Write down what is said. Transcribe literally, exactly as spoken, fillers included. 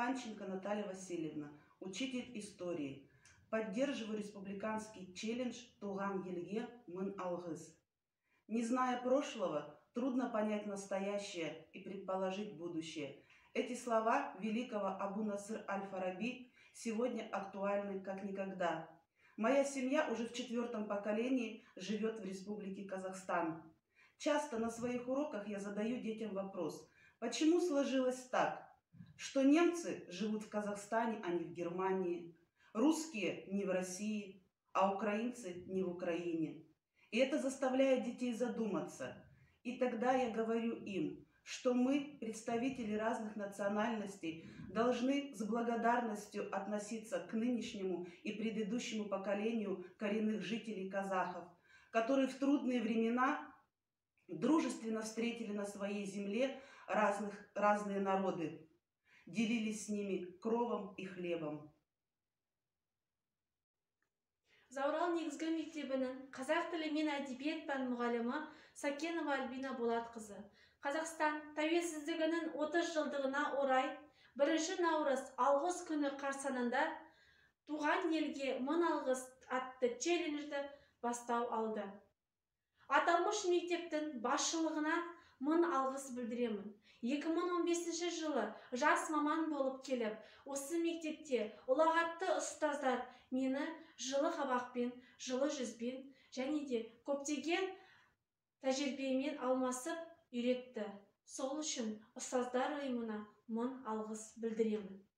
Станченко Наталья Васильевна, учитель истории. Поддерживаю республиканский челлендж «Туган елге мын алгыс». Не зная прошлого, трудно понять настоящее и предположить будущее. Эти слова великого Абу-Насыр аль-Фараби сегодня актуальны как никогда. Моя семья уже в четвертом поколении живет в Республике Казахстан. Часто на своих уроках я задаю детям вопрос, почему сложилось так, что немцы живут в Казахстане, а не в Германии, русские не в России, а украинцы не в Украине. И это заставляет детей задуматься. И тогда я говорю им, что мы, представители разных национальностей, должны с благодарностью относиться к нынешнему и предыдущему поколению коренных жителей казахов, которые в трудные времена дружественно встретили на своей земле разных, разные народы, делились с ними кровом и хлебом. Заурал негізгі мектебінің қазақ тілі мен әдебиет пән мұғалімі Сакенова Альбина Болатқызы. Қазақстан тәуелсіздігінің отыз жылдығына орай бірінші наурыз алғыс күні қарсаңында туған елге мың алғыс атты челленджді бастау алды. Аталмыш мектептің басшылығына мың алғыс білдіремін. екі мың он бесінші жылы жас маман болып келіп, осы мектепте ұлағатты ұстаздар мені жылы қабақпен, жылы жүзбен және де көптеген тәжірибемен алмасып үйретті. Сол үшін ұстаздар ұйымына мың алғыс білдіремін.